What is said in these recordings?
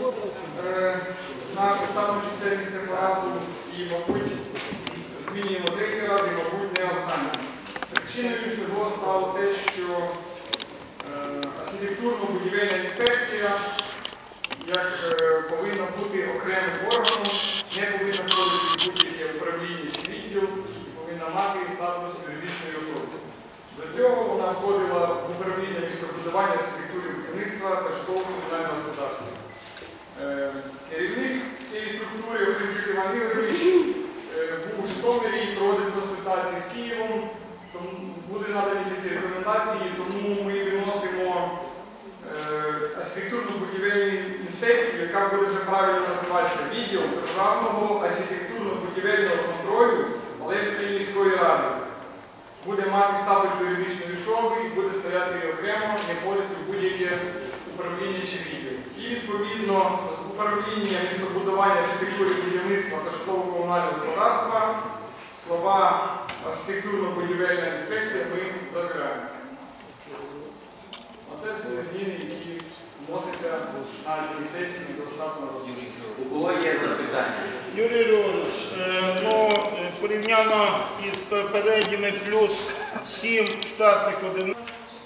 нашу штатну чисельність апарату і, мабуть, змінюємо третій раз і, мабуть, не останній. Причиною цього стало те, що архітектурно-будівельна інспекція, як повинна бути окремим органом, не повинна входити будь-яке управління чи відділ і повинна мати статус юридичної особи. До цього вона входила в управління містобудування, архітектури, будівництва та житлово-комунального господарства. Керівник цієї структури, Охримчук Іван Ігорович, був у Житомирі і проводив консультації з Києвом. Тому будуть надані такі рекомендації, тому ми виносимо архітектурно-будівельну інспекцію, яка буде вже правильно називатися відділ Державного архітектурно-будівельного контролю Олевської міської ради. Буде мати статус юридичної особи, буде стояти окремо, не входити в будь-яке управління чи відділ. І відповідно з управління містобудування, архітектури, будівництва та житлово-комунального господарства слова архітектурно-будівельна інспекція ми забираємо. Оце всі зміни, які вносяться на цій сесії до штатного розгляду. У кого є запитання? Юрій Леонович, порівняно із попередніми плюс 7 штатних одиниць.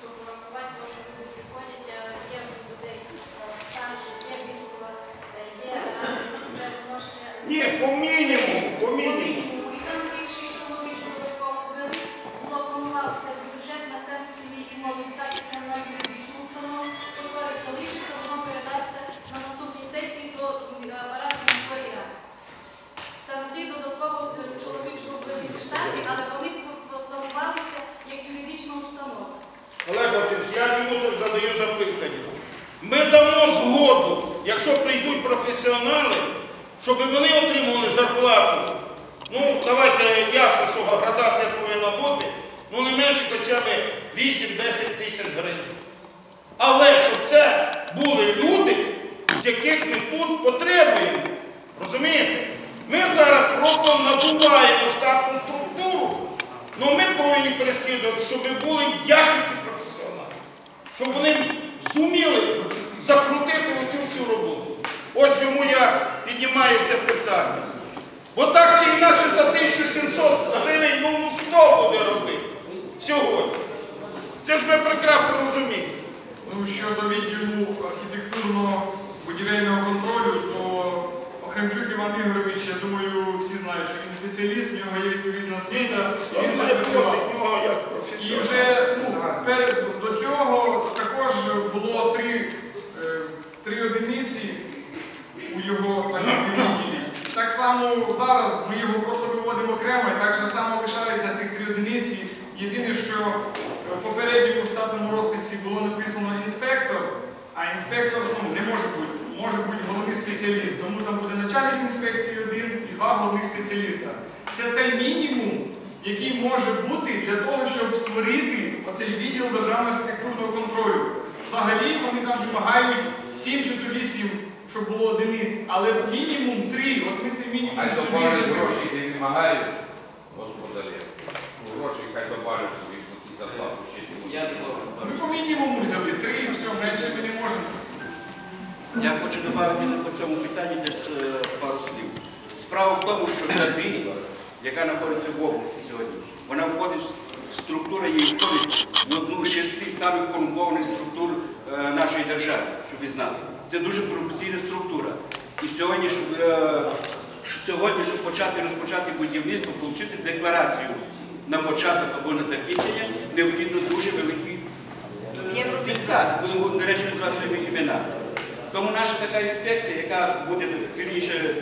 Ні, по мінімуму, по мінімуму. Олег Васильович, я чому так задаю запитання? Ми дамо згоду, якщо прийдуть професіонали, щоб вони отримували зарплату. Ну, давайте ясно, що градація повинна бути, ну не менше хоча б 8-10 тисяч гривень. Але щоб це були люди, з яких ми тут потребуємо. Розумієте? Ми зараз просто надуваємо штатну структуру, але ми повинні переслідувати, щоб були якісні професіонали, щоб вони зуміли закрутити оцю всю роботу. Ось чому я піднімаю це питання. Бо так чи інакше за 1700 гривень, ну хто буде робити сьогодні? Це ж ми прекрасно розуміємо. Ну, щодо відділу архітектурно-будівельного контролю, то Охримчук Іван Ігорович, я думаю, всі знають, що він спеціаліст, в нього є відповідна освіта. Хто має проти нього як професіонал? І вже до цього також було три одиниці у його відділі. Так само зараз ми його просто виводимо окремо, і так же само лишаються цих 3 одиниці. Єдине, що в попередньому штатному розписі було написано інспектор, а інспектор не може бути. Може бути головний спеціаліст, тому там буде начальник інспекції 1 і 2 головних спеціаліста. Це той мінімум, який може бути для того, щоб створити оцей відділ державного архітектурного контролю. Взагалі вони там вимагають 7 чи 8, щоб було одиниць, але мінімум 3. От ми цей мінімум Хай собі добавлять гроші не вимагають, господарі. Гроші хай добавлять, щоб їх зарплату ще не Ми по мінімуму взяли 3 і все, менше ми не можемо. Я хочу додати по цьому питанню десь пару слів. Справа в тому, що ДАБІ, яка знаходиться в області сьогодні, вона входить в структуру, її входить в одну з 6 самих корумпованих структур нашої держави, щоб ви знали. Це дуже корупційна структура. І сьогодні, щоб розпочати будівництво, отримати декларацію на початок або на закінчення, необхідно дуже великий відкат. Будемо, до речі, назвати своїми іменами. Тому наша така інспекція, яка буде, вірніше,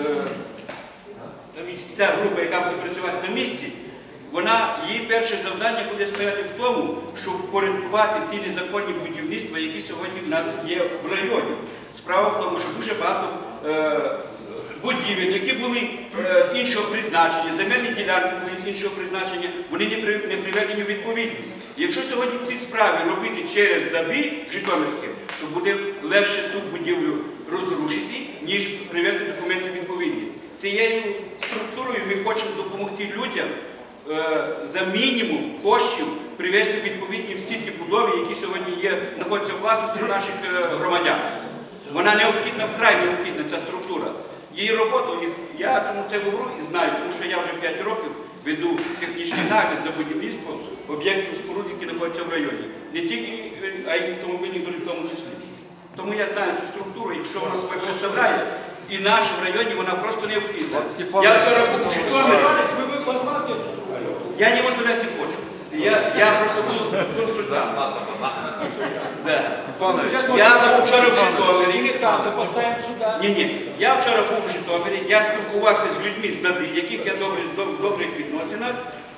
ця група, яка буде працювати на місці, її перше завдання буде стояти в тому, щоб порядкувати ті незаконні будівництва, які сьогодні в нас є в районі. Справа в тому, що дуже багато будівель, які були іншого призначення, земельні ділянки були іншого призначення, вони не приведені у відповідність. Якщо сьогодні ці справи робити через ДАБІ Житомирське, то буде легше ту будівлю розрушити, ніж привести документи у відповідність. Цією структурою ми хочемо допомогти людям за мінімум коштів привести у відповідність всі ті будови, які сьогодні знаходяться в власності наших громадян. Вона необхідна, вкрай необхідна, ця структура. Її роботу, я чому це говорю і знаю, тому що я вже 5 років веду технічний нагляд за будівництвом об'єктів споруд, які знаходяться в районі. Не тільки, а й автомобільних доріг в тому числі. Тому я знаю цю структуру, і що вона собою представляє, і наша в районі вона просто необхідна. Я вчора був у Житомирі. Я не возглавляти не хочу. Я просто буду консультантом. Я був вчора в Житомирі. Ні. Я вчора був в Житомирі, я спілкувався з людьми з НАБІ, яких я в добрих відносинах.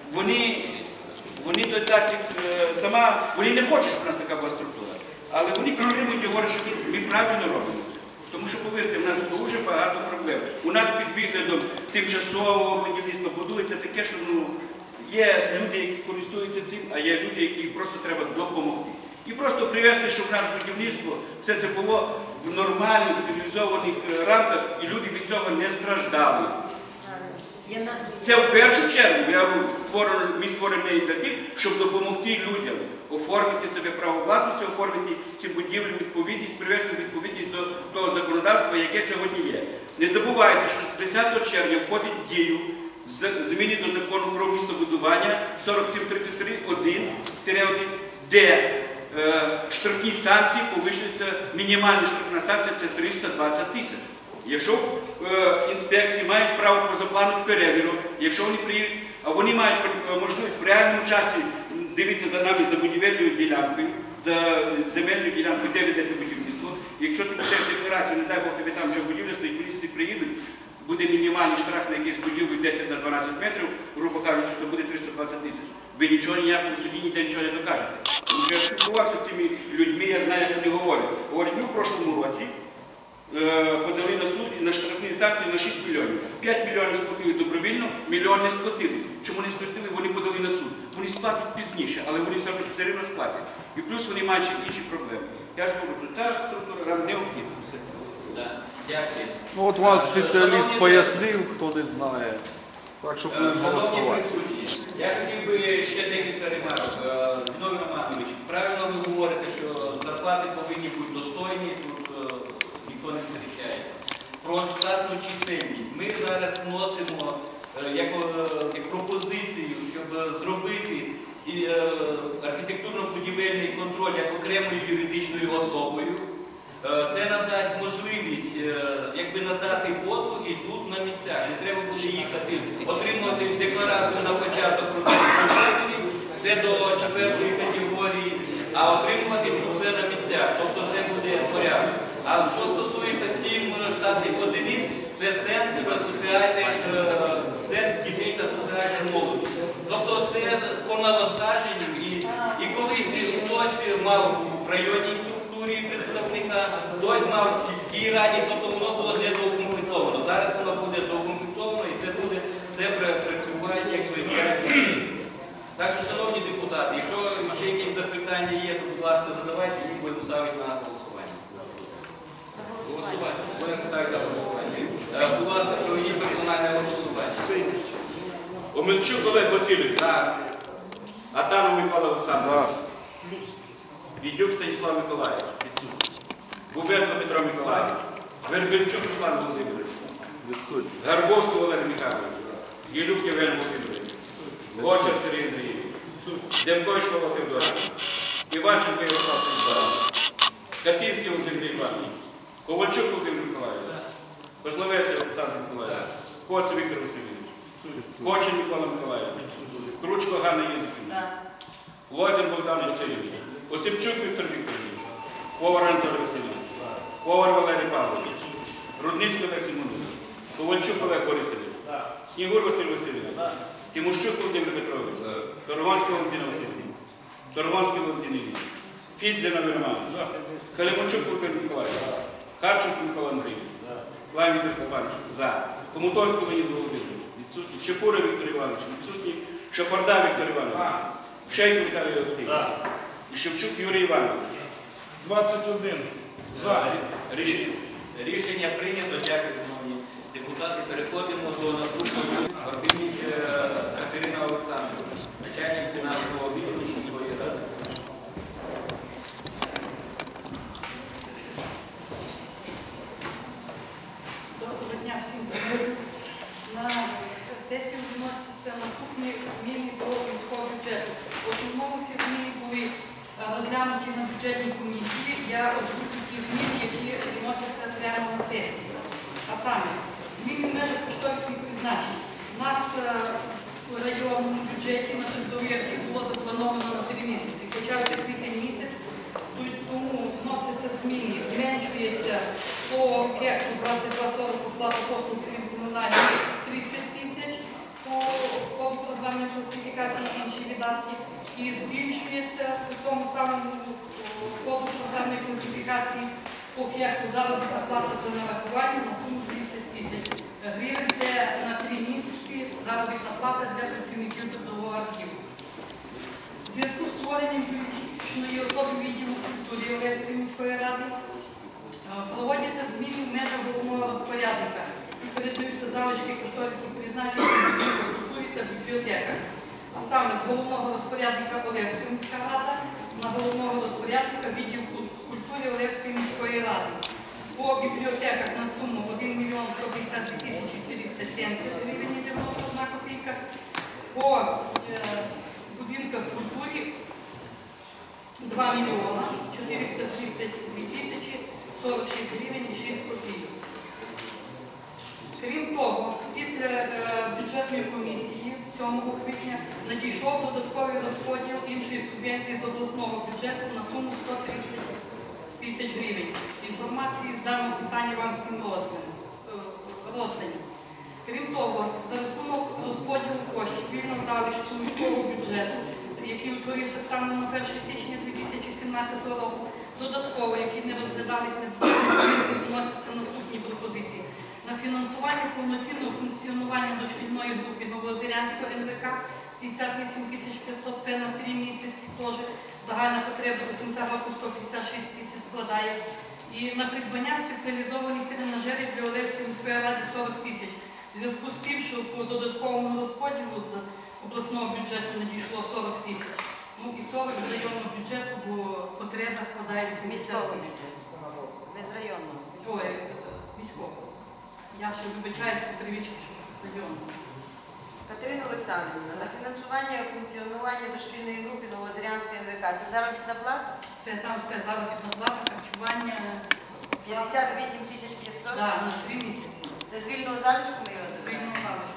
Вони до таких вони не хочуть, щоб у нас така була структура. Але вони підтримують і говорять, що ми правильно робимо. Тому що, повірте, у нас дуже багато проблем. У нас під виглядом тимчасового будівництва будується таке, що є люди, які користуються цим, а є люди, які просто треба допомогти. І просто привести, щоб в нас будівництво, все це було в нормальних, цивілізованих рамках, і люди від цього не страждали. Це в першу чергу ми створені для тих, щоб допомогти людям оформити себе право власності, оформити ці будівлі, відповідність, привести відповідність до того законодавства, яке сьогодні є. Не забувайте, що з 10 червня входить в дію зміни до закону про містобудування 4733-1, де штрафні санкції повищуються, мінімальна штрафна санкція – це 320 тисяч. Якщо інспекції мають право позапланового перевіру, якщо вони приїдуть, а вони мають можливість в реальному часі дивитися за нами за будівельною ділянкою, за земельною ділянкою, де ведеться будівництво. Якщо ти пишеш декларацію, не дай Бог тобі там вже будівля стоїть, вони сюди приїдуть, буде мінімальний штраф на якийсь будівлю 10 на 12 метрів, грубо кажучи, то буде 320 тисяч. Ви нічого ніякому суді ніде нічого не докажете. Тому що я спілкувався з цими людьми, я знаю, як вони говорять. Говорять, ми в прошлому році подали на суд на штрафні санкції на 6 мільйонів. 5 мільйонів сплатили добровільно, мільйон не сплатили. Чому не сплатили? Вони подали на суд. Вони сплатять пізніше, але вони все одно сплатять. І плюс вони мають ще інші проблеми. Я ж говорю, ця структура нам необхідна. Дякую. Ну от вам спеціаліст пояснив, хто не знає. Так що будемо Шановні голосувати. присутні, я хотів би ще декілька ремарок. Зіновій Романович, правильно ви говорите, що зарплати повинні бути достойні, тут ніхто не сперечається. Про штатну чисельність. Ми зараз вносимо як пропозицію, щоб зробити архітектурно-будівельний контроль як окремою юридичною особою. Це надасть можливість надати послуги тут на місцях. Не треба буде їхати, отримувати декларацію на початок роботи, це до 4-ї категорії, а отримувати тут все на місцях. Тобто це буде порядок. А що стосується 7 штатних одиниць, це центр дітей та соціальної молоді. Тобто це по навантаженню. І колись хтось мав в районній структурі представника, хтось мав в сільській раді, тобто воно було недоукомплектовано. Зараз воно буде доукомплектовано і це буде все працювати як вирішення. Так що, шановні депутати, якщо ще якісь запитання є, то, будь ласка, задавайте, їх будемо ставити на голосування. Голосування. Будемо ставити на голосування. Будь ласка, проведіть персональне голосування. Омельчук Олег Васильович. Атанов Михайло Олександрович. Відюк Станіслав Миколаївич. Бубенко Петро Миколаївич. Вербельчук Руслан Володимирович. Гарбовський Олег Михайлович. Єлюк Євген Володимирович. Гочер Сергій Андрійович. Демкович Павло Федорович. Іванченко Ярослав Станіславович. Катинський Володимир Іванович. Ковальчук Володимир Миколаївич. Козловець Олександр Миколаївич. Коц Віктор Васильович. Кочин Микола Миколаївич. Кручко Ганна Єзиківна. Лозін Богдан Васильович. Осипчук Віктор Вікторович. Повар Антон Васильович. Повар Валерій Павлович. Рудницький Олег Симонович. Ковальчук Олег Борисович. Снігур Василь Васильович. Тимощук Володимир Петрович. Торгонський Валентина Васильович. Торгонський Валентин Ілліч. Фідзіна Романович. Халімончук Володимир Миколаївич. Харченко Микола Андрійович. Лай Віктор Степанович. За. Комутовський Леонід Володимирович. Відсутній. Чепура Віктор Іванович. Відсутній. Шапарда Віктор Іванович. Шейко Віталій Олексійович. Шевчук Юрій Іванович. 21. За. Рішення прийнято. Дякую, шановні депутати. Переходимо до наступного. Горбініч Катерина Олександрівна, начальник фінансового відділу сільської ради. На сесію вносяться наступні зміни до міського бюджету. В основному ці зміни були розглянуті на бюджетній комісії. Я озвучу ті зміни, які вносяться прямо на сесію. А саме, зміни в межах кошторисних призначень. У нас в районному бюджеті на трудовий архів було заплановано на 3 місяці. Почався квітень місяць, тому вносяться зміни. Зменшується по кеку 2240 оплата послуг серед комунальних 30 тисяч по програмній класифікації інші видатки. І збільшується по цьому самому коду програмної класифікації по кеку заробітна плата за нарахування на суму 30 тисяч гривень. Це на 3 місяці заробітна плата для працівників трудового архіву. У зв'язку з створенням юридичної особи відділу культури Олевської міської ради проводяться зміни в межах головного розпорядника і передаються залишки кошторисних призначень відділу культури та бібліотеках. А саме з головного розпорядника Олевської міської ради на головного розпорядника відділу культури Олевської міської ради. По бібліотеках на суму 1 мільйон 152 тисячі 470 гривень 91 копійка. По будинках культури 2 мільйона 432 тисячі 46 гривень і 6 копійок. Крім того, після бюджетної комісії 7 квітня надійшов додатковий розподіл іншої субвенції з обласного бюджету на суму 130 тисяч гривень. Інформації з даного питання вам всім роздані. Крім того, за рахунок розподілу коштів вільного залишку міського бюджету, який утворився станом на 1 січня 2017 року, додатково, які не розглядались на бюджеті, вносяться наступні пропозиції. На фінансування повноцінного функціонування дошкільної групи Новоозерянського НВК 58 500, це на 3 місяці теж. Загальна потреба до кінця року 156 тисяч складає. І на придбання спеціалізованих тренажерів для Олевської міської ради 40 тисяч. В зв'язку з тим, що по додатковому розподілу з обласного бюджету надійшло 40 тисяч. Ну і 40 з районного бюджету, бо потреба складає 80 тисяч. Не з районного. Ой, з міського. Я ще вибачаюсь по привічці, що з районного. Катерина Олександрівна, на фінансування функціонування дошкільної групи Новоозерянської НВК це заробітна плата? Це там все заробітна плата, харчування. 58 500? Так, на 3 місяці. Це з вільного залишку ми його забираємо? Вільного залишку.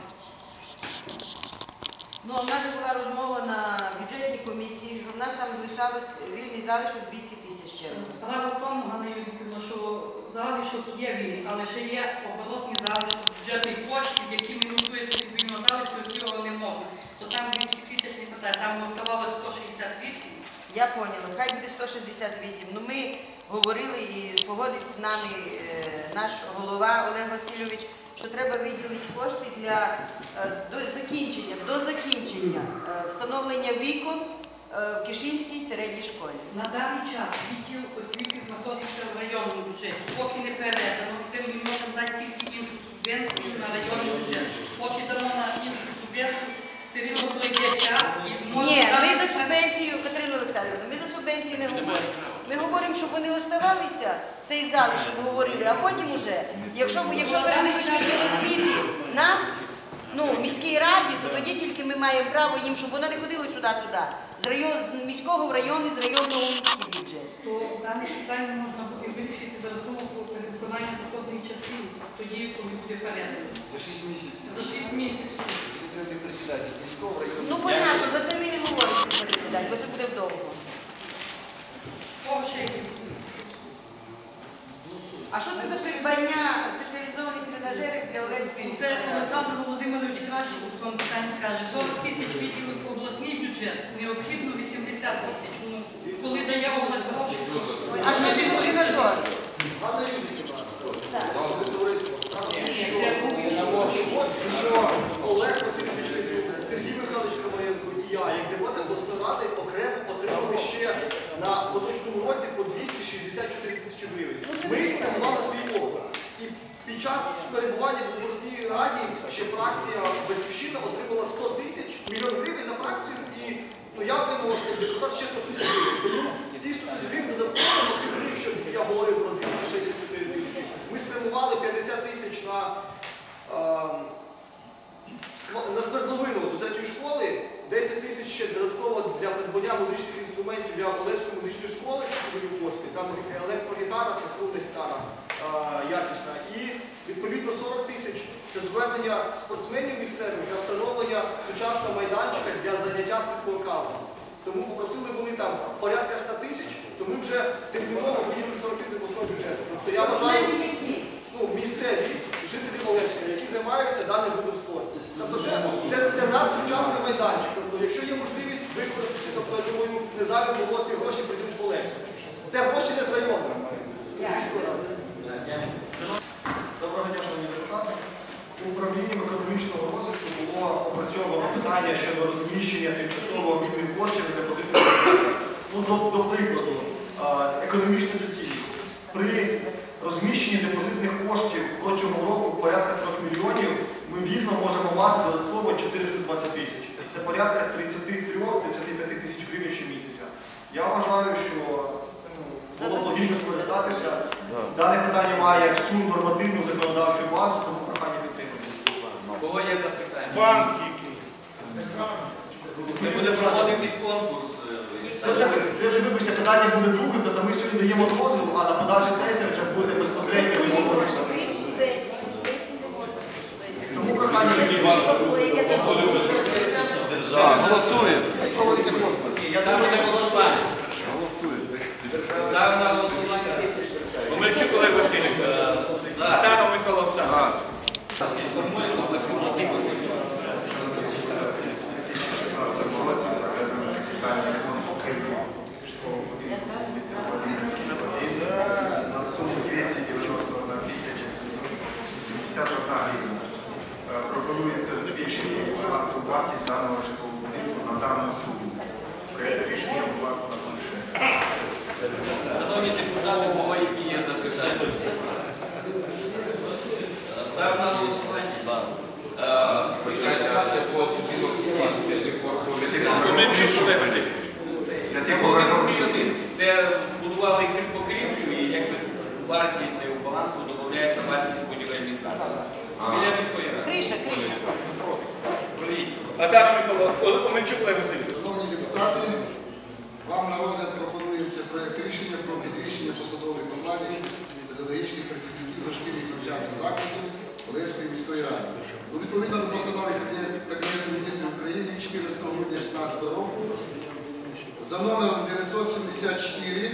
Ну, у нас же була розмова на бюджетній комісії, що в нас там залишалось вільний залишок 200 тисяч ще раз. Справа в тому, Ганна Юзиківна, що залишок є вільний, але ще є оборотний залишок бюджетних коштів, які мінусуються від вільного залишку, якого не можна. То там 200 тисяч не хватає, там оставалося 168. Я поняла, хай буде 168. Ну ми говорили і погодився з нами наш голова Олег Васильович, що треба виділити кошти для до закінчення встановлення вікон в Кишинській середній школі. На даний час відділ освіти знаходиться в районному бюджеті. Поки не передано, це ми можемо дати тільки іншу субвенцію на районний бюджет. Поки дамо на іншу субвенцію, все рівно пройде час і зможемо... Ні, ми за субвенцію, Катерина Олександрівна, ми за субвенцію не говоримо. Ми говоримо, щоб вони оставалися, цей залишок говорили, а потім уже, якщо передадуть відділ освіти нам, міській раді, то тоді тільки ми маємо право їм, щоб воно не ходило сюди-туди. З міського в район і з районного в міський бюджет. То дане питання можна буде вирішити за рахунок переконання доходної частини, тоді, коли буде передано. За 6 місяців. За 6 місяців. Треба перекидати з міського району. Ну, понятно, за це ми не говоримо, що перекидати, бо це буде вдовго. А що це за придбання спеціалізованих тренажерів для Олевської Це міської ради? Олександр Володимирович краще у цьому питанні скаже. 40 тисяч відділив обласний бюджет, необхідно 80 тисяч. Ну, коли дає область гроші, А що це за тренажер? Ганна Юзиківна, Так. товариство, Ні, це був що Олег Васильович Козюк, Сергій Михайлович Крамаренко і я, як депутати обласної ради, окремо отримали ще на поточному році по 264 тисячі гривень. Ми спрямували свій округ. І під час перебування в обласній раді ще фракція «Батьківщина» отримала 100 тисяч, мільйон гривень на фракцію, і я отримала депутат ще 100 тисяч гривень. Тому ці 100 тисяч гривень додатково, окрім них, що я говорив про 264 тисячі, ми спрямували 50 тисяч на на свердловину до 3-ї школи 10 тисяч ще додатково для придбання музичних інструментів для Олевської музичної школи, цивільні кошти, там електрогітара та струнна гітара якісна. І відповідно 40 тисяч це звернення спортсменів місцевих для встановлення сучасного майданчика для заняття стеклокавом. Тому попросили вони там порядка 100 тисяч, то ми вже терміново виділили 40 тисяч обласного бюджету. Тобто я вважаю, місцеві жителі Олевська, які займаються даним видом спорту. Тобто це надсучасний майданчик. Тобто, якщо є можливість використати, тобто, я думаю, не зайвим було ці гроші прийдуть в Олевську. Це гроші не з району. Доброго дня, шановні депутати. Управлінням економічного розвитку було опрацьовано питання щодо розміщення тимчасово вільних коштів на депозитних рахунках. До прикладу, економічна доцільність. При розміщенні депозитних коштів протягом року порядка 3 мільйонів ми вільно можемо мати додатково 420 тисяч. Це порядка 33-35 тисяч гривень щомісяця. Я вважаю, що було б логічно скористатися. Дане питання має всю нормативну законодавчу базу, тому прохання підтримати. Кого є запитання? Банк який. Ми будемо проводитись конкурс. Це вже, вибачте, питання буде другим, тобто ми сьогодні даємо дозвіл, а на подальших сесіях вже буде безпосередньо. Тому прохання Голосуємо. Там буде голосування. Голосуємо. Ставимо на голосування. Омельчук Олег Васильович. Атанов Микола Олександрович. Інформуємо Олексій Васильович. На суму 291 тисяча 781 гривна. Пропонується збільшення фінансову вартість даного житлового будинку на дану суму. Проєкт рішення у вас на планшеті. Шановні депутати, кого які є запитання? Ставимо на голосування. Омельчук Олег Васильович. Це будували покрівлю і якби вартість балансу додається вартість будівельних робіт. Біля міської ради. Криша. Атанов Микола Омельчук Олег Васильович. Шановні депутати, вам на розгляд пропонується проєкт рішення про підвищення посадових окладів педагогічних працівників дошкільних навчальних закладів Олевської міської ради. Відповідно до постанови Кабінету міністрів України 14 грудня 2016 року за номером 974,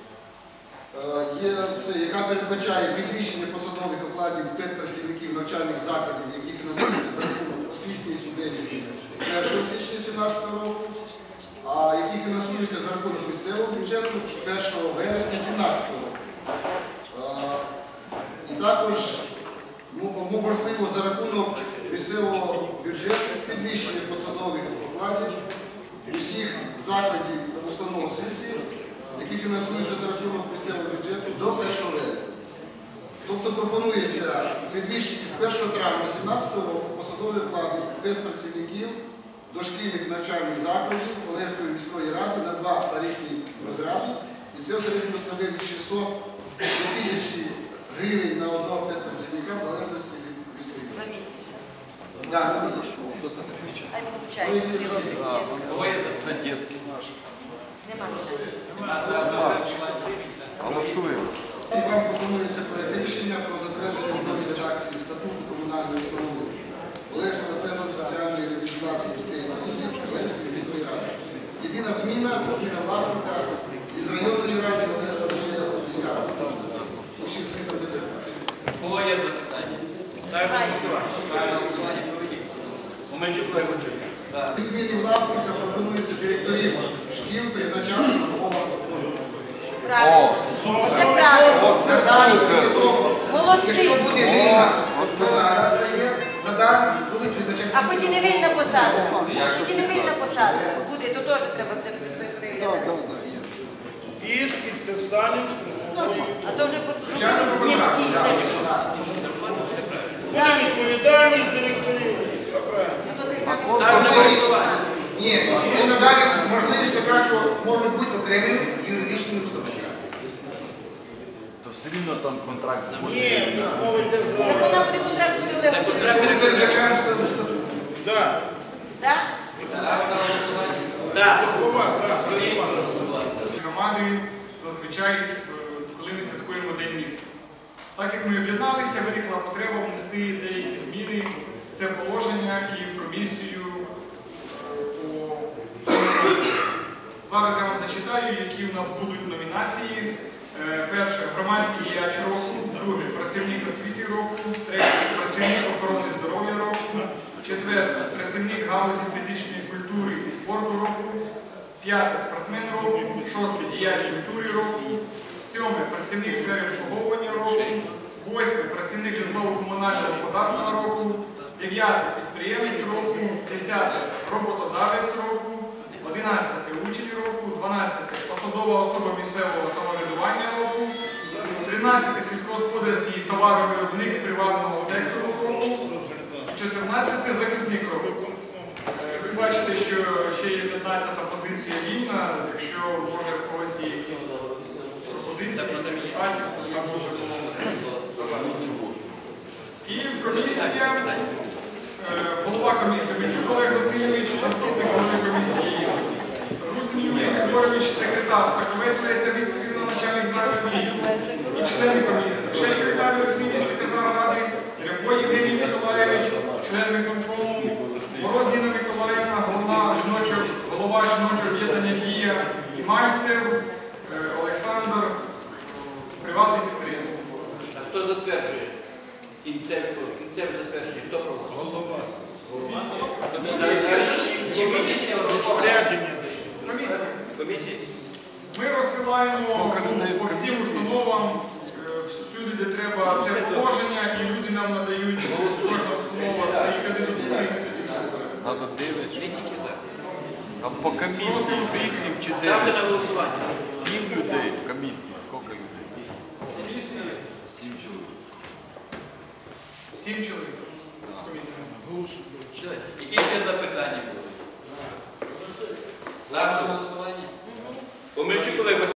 яка передбачає підвищення посадових окладів педпрацівників навчальних закладів, які фінансуються за рахунок освітньої субвенції з 1 січня 2017 року, а які фінансуються за рахунок місцевого бюджету з 1 вересня 2017 року. І також можливо за рахунок місцевого бюджету підвищення посадових окладів усіх закладів та установ освіти, які фінансуються за рахунок місцевого бюджету до 1 вересня. Тобто пропонується підвищити з 1 травня 2017 року посадові оклади педпрацівників дошкільних навчальних закладів Олевської міської ради на 2 тарифні розряди. І це в середньому становить 600 до 1000 гривень на одного педпрацівника в залежності від міської ради. За місяць. Так, на місяць. Хай получають. Це дітки наші. Нема. Голосуємо. Вам пропонується проєкт рішення про затвердження нової редакції статуту комунальної установи Олевського центру соціальної реабілітації дітей та дітей Олевської міської ради. Єдина зміна – це зміна власника із районної ради Олевської міської ради. Кого є запитання? Ставимо на голосування. Ставимо на голосування. Проведіть. Омельчук Олег Васильович. При зміні власника пропонується директорів шкіл призначати на головах фонду. Правильно. Це правильно. Це далі після того, Молодці. якщо буде вільна посада стає, надалі будуть призначати. А потім не вільна посада. Потім не вільна посада буде, то теж треба це перевіряти. Із підписанням структури. А то вже Звичайно, потрібно. Відповідальність директорів. Все правильно. Ставимо на голосування. Ні, і надалі можливість така, що можуть бути окремі юридичні установи. То все рівно там контракт буде. Ні, мова йде за... Так вона буде контракт буде це Що ми потрібно. передбачаємо статут? Да. Так? Громади зазвичай, коли ми святкуємо День міста. Так як ми об'єдналися, виникла потреба внести деякі зміни в це положення і в комісію по цьому. Зараз я вам зачитаю, які у нас будуть номінації. Перше – громадський діяч року, друге – працівник освіти року, третє – працівник охорони здоров'я року, четверте – працівник галузі фізичної культури і спорту року, п'яте – спортсмен року, шосте – діяч культури року, сьоме – працівник сфери обслуговування року, восьме – працівник житлово-комунального господарства року, дев'яте – підприємець року, десяте – роботодавець року, 11 учень року, 12 посадова особа місцевого самоврядування року, 13 сільськогосподарський товаровиробник приватного сектору року, 14 захисник року. Ви бачите, що ще є 15-та позиція вільна, якщо може в когось є якісь пропозиції, депутатів, то я можу і комісія, голова комісії Мельчук Олег Васильович, заступник голови комісії Руснів Григорович, секретар Саковець Леся Вікторівна, начальник закладу і члени комісії. Шейк Віталій Олексійович, секретар ради, Рябко Євгеній Миколаєвич, член виконкому, Мороз Ніна Миколаївна, голова жіночого об'єднання «Дія» і Мальцев Олександр, приватний підприємець. А хто затверджує? Кінцевий затверджує. Хто проголосував? Голова. Комісія. Ми розсилаємо по всім установам, всюди, де треба це положення, і люди нам надають кожна установа свої кандидатури. Надо 9. Не тільки за. Там по комісії 8 чи 9. Ставте на голосування. 7 людей в комісії. Скільки людей? 7 чоловік. 7 чоловік. Комісія. Які ще запитання були? Ставте на голосування. Омельчук Олег